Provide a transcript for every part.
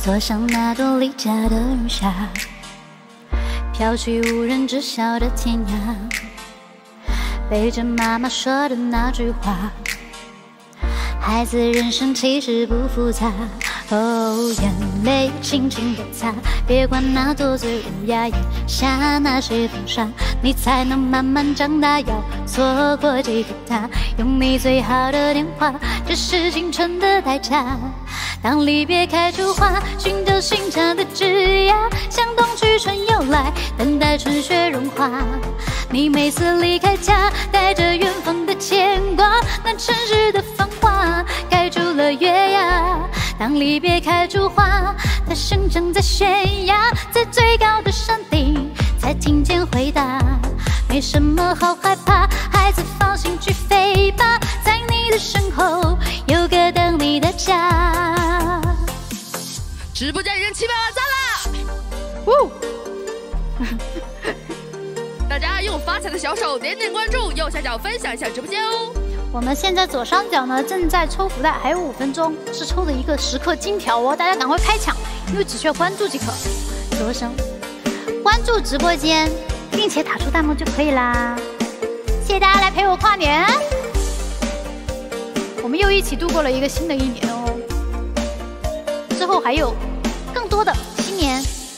坐上那朵离家的云霞，飘去无人知晓的天涯，背着妈妈说的那句话，孩子人生其实不复杂。哦，眼泪轻轻地擦，别管那多嘴无牙，眼下那些风沙，你才能慢慢长大。要错过几个他，用你最好的电话，这是青春的代价。当离别开出花，寻找心上的枝桠，向冬去春又来，等待春雪融化。你每次离开家，带着远方的牵挂，那城市的繁华盖住了月牙。当离别开出花，它生长在悬崖，在最高的山顶，才听见回答。没什么好害怕，孩子放心去飞吧，在你的身后有个等你的家。 直播间人气满赞啦！大家用发财的小手点点关注，右下角分享一下直播间哦。 我们现在左上角呢正在抽福袋，还有5分钟是抽的一个10克金条哦，大家赶快开抢，因为只需要关注即可。左声关注直播间，并且打出弹幕就可以啦。谢谢大家来陪我跨年，我们又一起度过了一个新的一年哦。之后还有更多的新年。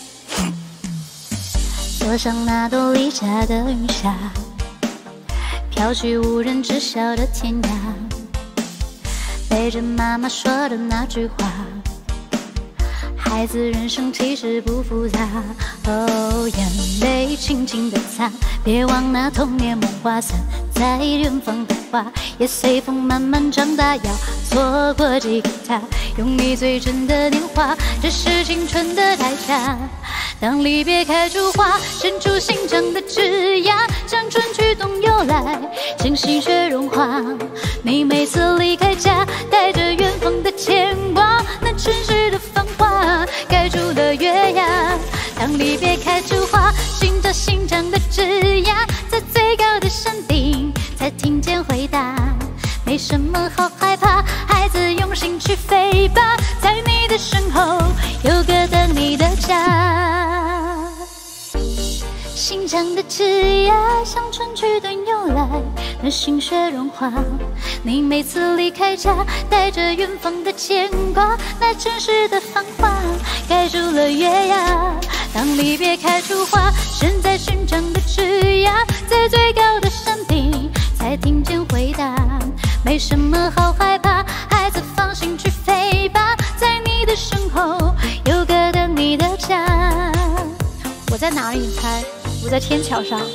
坐上那朵离家的云霞，飘去无人知晓的天涯，背着妈妈说的那句话，孩子人生其实不复杂。哦，眼泪轻轻地擦，别忘那童年梦话散在远方的花，也随风慢慢长大。要错过几个他，用你最真的电话，这是青春的代价。当离别开出花，伸出心肠的枝桠，向春去冬又来，星星雪融化。你每次离开家，带着远方的牵挂，那城市的繁华盖住了月牙。当离别开出花，寻找心肠的枝桠，在最高的山顶，才听见回答。没什么好害怕，孩子用心去飞吧，在你的身后有个等你的家。心肠的枝桠，向春去冬又来，那星雪融化。你每次离开家，带着远方的牵挂，那城市的繁华盖住了月牙。当离别开出花，身在寻常的枝桠，在最高的山顶，才听见回答。没什么好害怕，孩子放心去飞吧，在你的身后有个等你的家。我在哪里？你猜？我在天桥上。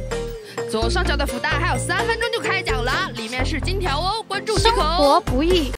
左上角的福袋还有3分钟就开奖了，里面是金条哦，关注即可哦。 生活不易。